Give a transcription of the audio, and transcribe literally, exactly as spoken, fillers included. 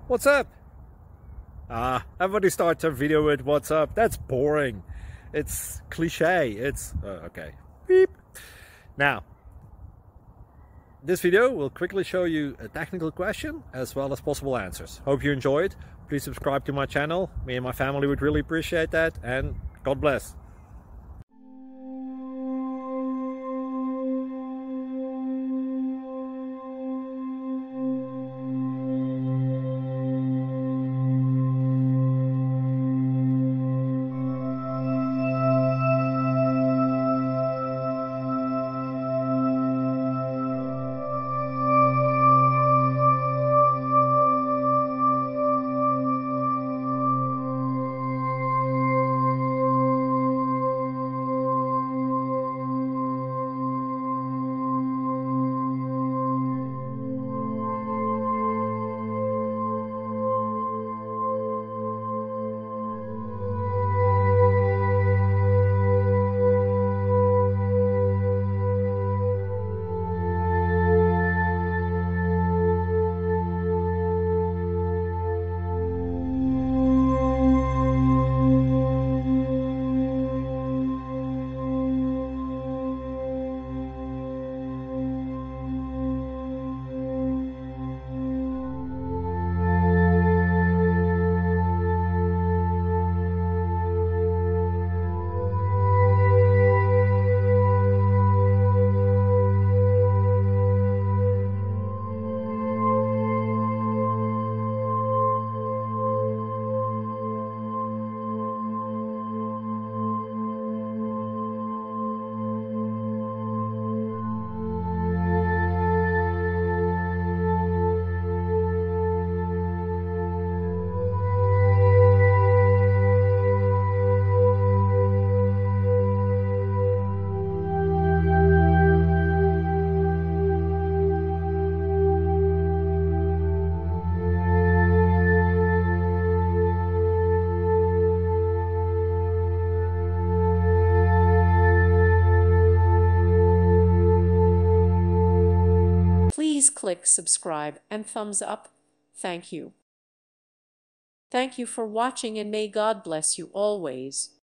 What's up? Ah, everybody starts a video with what's up. That's boring. It's cliche. It's uh, okay. Beep. Now, this video will quickly show you a technical question as well as possible answers. Hope you enjoy it. Please subscribe to my channel. Me and my family would really appreciate that, and God bless. Please click subscribe and thumbs up. Thank you. Thank you for watching, and may God bless you always.